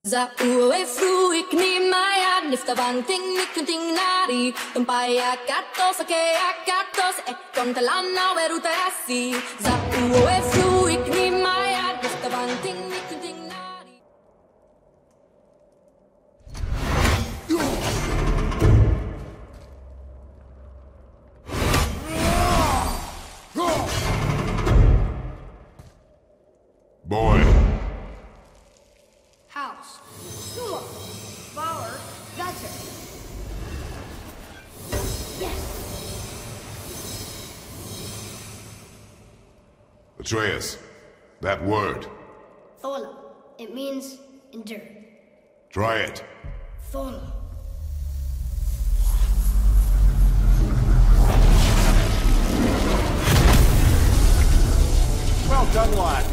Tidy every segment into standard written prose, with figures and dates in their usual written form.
Za ue fruik ni maya nifta banting nikunting nari tumpaya katos ke akatos kontalana werutasi za ue fruik ni maya nifta banting nikunting nari. Boy. House. Sumo. Flower. Gutter. Yes. Atreus, that word. Thola. It means endure. Try it. Thola. Well done, lad.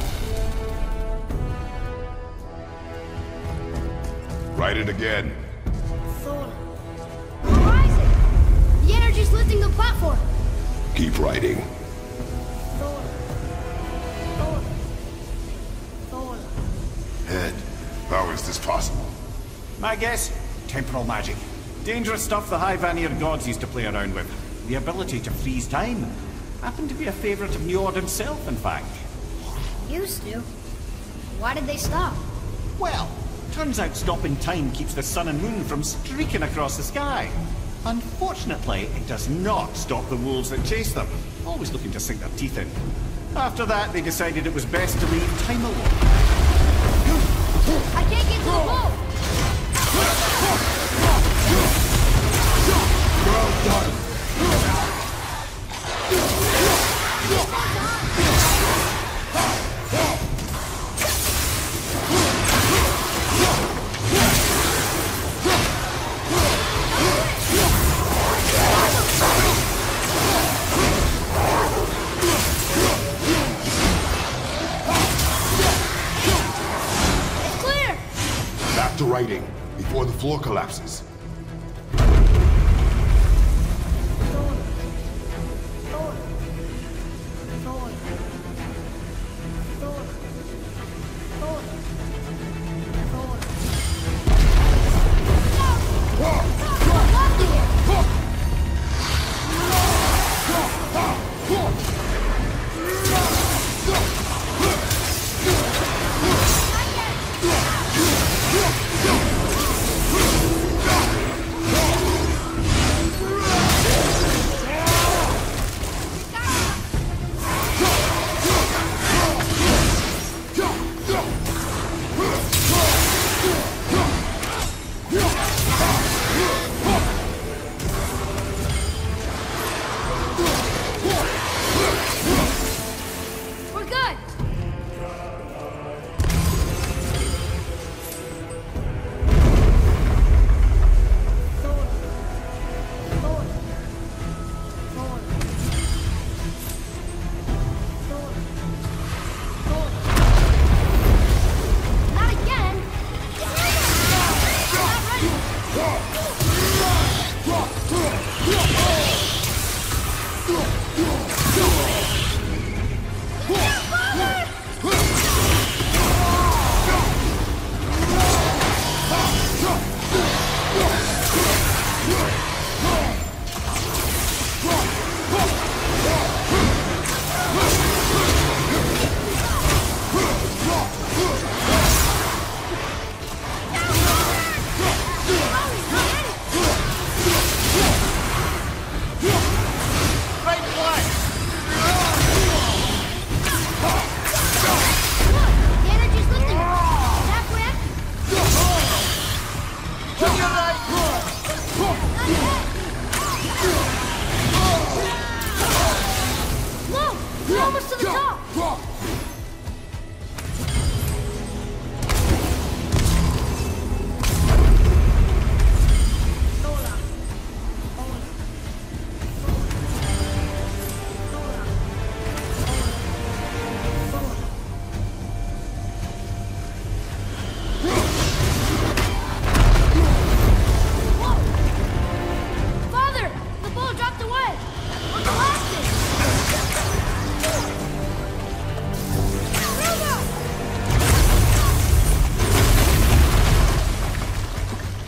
Write it again. Thola. Horizon! The energy's lifting the platform. Keep writing. Thola. Thola. Thola. Head. How is this possible? My guess? Temporal magic. Dangerous stuff the High Vanir gods used to play around with. The ability to freeze time. Happened to be a favorite of Njord himself, in fact. Used to. Why did they stop? Well, turns out stopping time keeps the sun and moon from streaking across the sky. Unfortunately, it does not stop the wolves that chase them, always looking to sink their teeth in. After that, they decided it was best to leave time alone. I can't get to the boat! Well done. It's clear! Back to writing before the floor collapses.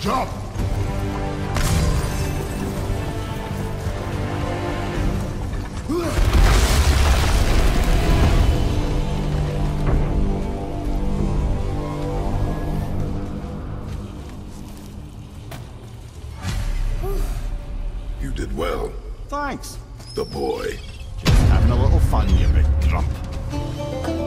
Jump! You did well. Thanks. The boy. Just having a little fun, you big grump.